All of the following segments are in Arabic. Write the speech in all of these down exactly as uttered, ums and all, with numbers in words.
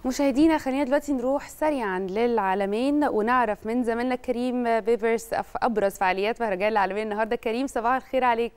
مشاهدينا خلينا دلوقتي نروح سريعا للعالمين ونعرف من زميلنا كريم بيبرس ابرز فعاليات مهرجان العالمين النهارده. كريم صباح الخير عليك.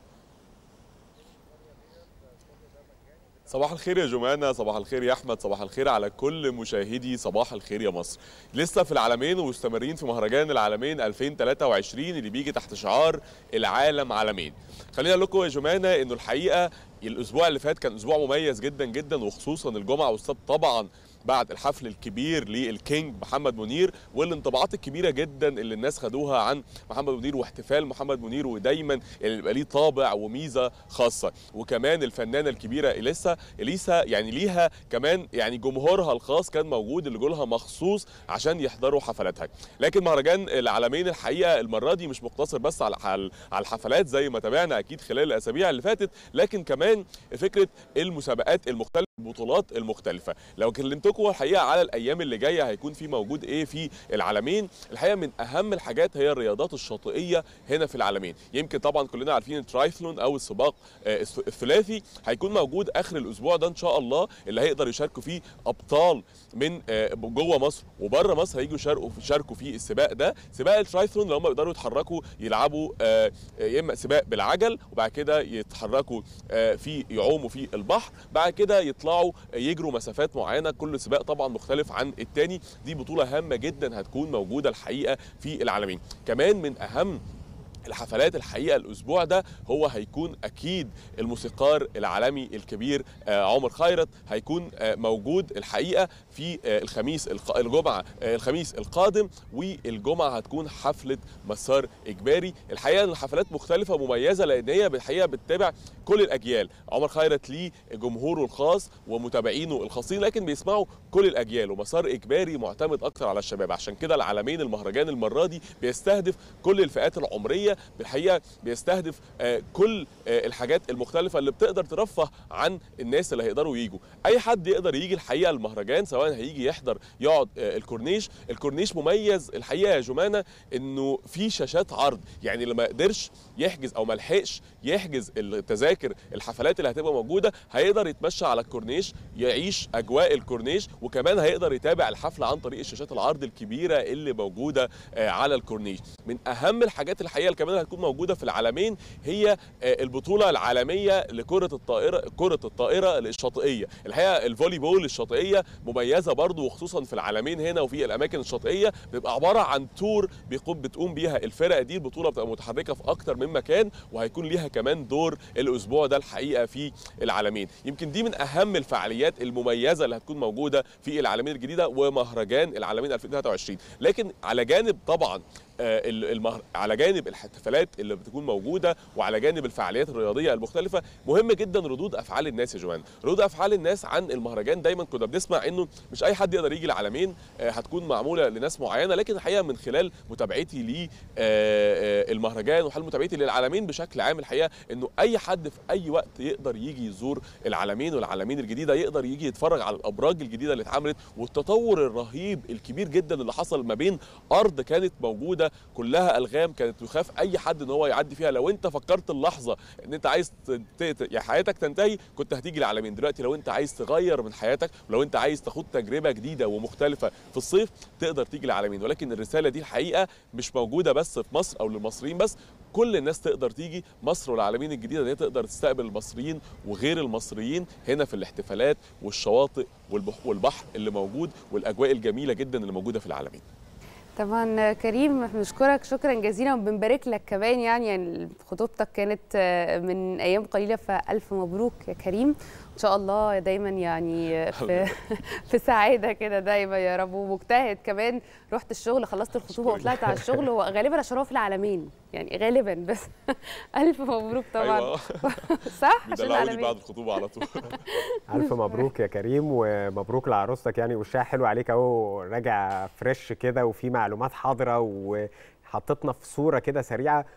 صباح الخير يا جمانة، صباح الخير يا أحمد، صباح الخير على كل مشاهدي صباح الخير يا مصر. لسه في العالمين ومستمرين في مهرجان العالمين ألفين وثلاثة وعشرين اللي بيجي تحت شعار العالم عالمين. خلينا نقول لكم يا جمانة إنه الحقيقة الأسبوع اللي فات كان أسبوع مميز جدا جدا، وخصوصا الجمعة والسبت طبعا بعد الحفل الكبير للكينج محمد منير والانطباعات الكبيره جدا اللي الناس خدوها عن محمد منير واحتفال محمد منير، ودايما اللي بيبقى ليه طابع وميزه خاصه. وكمان الفنانه الكبيره اليسا اليسا يعني ليها كمان يعني جمهورها الخاص كان موجود اللي جولها مخصوص عشان يحضروا حفلاتها. لكن مهرجان العالمين الحقيقه المره دي مش مقتصر بس على على الحفلات زي ما تابعنا اكيد خلال الاسابيع اللي فاتت، لكن كمان فكره المسابقات المختلفه، البطولات المختلفه. لو كلمتكم الحقيقه على الايام اللي جايه هيكون في موجود ايه في العالمين، الحقيقه من اهم الحاجات هي الرياضات الشاطئيه هنا في العالمين. يمكن طبعا كلنا عارفين الترايثلون او السباق الثلاثي هيكون موجود اخر الاسبوع ده ان شاء الله، اللي هيقدر يشاركوا فيه ابطال من جوه مصر وبره مصر هيجوا يشاركوا يشاركوا في السباق ده. سباق الترايثلون اللي هم يقدروا يتحركوا يلعبوا يا اما سباق بالعجل وبعد كده يتحركوا في يعوموا في البحر، بعد كده يطلعوا يجروا مسافات معينه، كل سباق طبعا مختلف عن الثاني. دي بطوله هامه جدا هتكون موجوده الحقيقه في العالمين. كمان من اهم الحفلات الحقيقه الاسبوع ده هو هيكون اكيد الموسيقار العالمي الكبير عمر خيرت، هيكون موجود الحقيقه في الخميس الجمعه الخميس القادم، والجمعه هتكون حفله مسار اجباري. الحقيقه الحفلات مختلفه ومميزه لان هي بالحقيقه بتتابع كل الاجيال. عمر خيرت ليه جمهوره الخاص ومتابعينه الخاصين، لكن بيسمعوا كل الاجيال، ومسار اجباري معتمد اكتر على الشباب. عشان كده العالمين المهرجان المره دي بيستهدف كل الفئات العمريه، بالحقيقه بيستهدف كل الحاجات المختلفه اللي بتقدر ترفه عن الناس اللي هيقدروا يجوا. اي حد يقدر يجي الحقيقه المهرجان، سواء هيجي يحضر يقعد الكورنيش. الكورنيش مميز الحقيقه يا جمانه انه في شاشات عرض، يعني اللي ما قدرش يحجز او ما لحقش يحجز التذاكر الحفلات اللي هتبقى موجوده هيقدر يتمشى على الكورنيش، يعيش اجواء الكورنيش، وكمان هيقدر يتابع الحفله عن طريق الشاشات العرض الكبيره اللي موجوده على الكورنيش. من اهم الحاجات الحقيقه كمان هتكون موجوده في العالمين هي البطوله العالميه لكره الطائره كره الطائره الشاطئيه. الحقيقه الفولي بول الشاطئيه مميزه برضو، وخصوصا في العالمين هنا وفي الاماكن الشاطئيه بيبقى عباره عن تور بيقوم بتقوم بيها الفرق دي. البطوله بتبقى متحركه في اكتر من مكان، وهيكون ليها كمان دور الاسبوع ده الحقيقه في العالمين. يمكن دي من اهم الفعاليات المميزه اللي هتكون موجوده في العالمين الجديده ومهرجان العالمين ألفين وثلاثة وعشرين. لكن على جانب طبعا المهر... على جانب الاحتفالات اللي بتكون موجوده وعلى جانب الفعاليات الرياضيه المختلفه، مهم جدا ردود افعال الناس يا جماعه. ردود افعال الناس عن المهرجان دايما كنا بنسمع انه مش اي حد يقدر يجي العالمين، هتكون معموله لناس معينه، لكن الحقيقه من خلال متابعتي للمهرجان وحال متابعتي للعالمين بشكل عام، الحقيقه انه اي حد في اي وقت يقدر يجي يزور العالمين والعالمين الجديده، يقدر يجي يتفرج على الابراج الجديده اللي اتعملت والتطور الرهيب الكبير جدا اللي حصل ما بين ارض كانت موجوده كلها الغام، كانت يخاف اي حد ان هو يعدي فيها. لو انت فكرت اللحظه ان انت عايز يا حياتك تنتهي كنت هتيجي العالمين. دلوقتي لو انت عايز تغير من حياتك ولو انت عايز تاخد تجربه جديده ومختلفه في الصيف تقدر تيجي العالمين. ولكن الرساله دي الحقيقه مش موجوده بس في مصر او للمصريين بس، كل الناس تقدر تيجي مصر والعالمين الجديده دي تقدر تستقبل المصريين وغير المصريين هنا في الاحتفالات والشواطئ والبحر اللي موجود والاجواء الجميله جدا اللي موجوده في العالمين. طبعا كريم بنشكرك شكرا جزيلا وبنبارك لك كمان، يعني, يعني خطوبتك كانت من ايام قليله، فالف مبروك يا كريم، ان شاء الله دايما يعني في في سعاده كده دايما يا رب، ومجتهد كمان. رحت الشغل خلصت الخطوبه وطلعت على الشغل، وغالبا عشان هو في العالمين يعني غالبا، بس الف مبروك طبعا. أيوة. صح عشان العالمين بعد الخطوبه على طول. الف مبروك يا كريم، ومبروك لعروستك، يعني وشها حلو عليك اهو، راجع فريش كده وفي معلومات حاضره، وحطتنا في صوره كده سريعه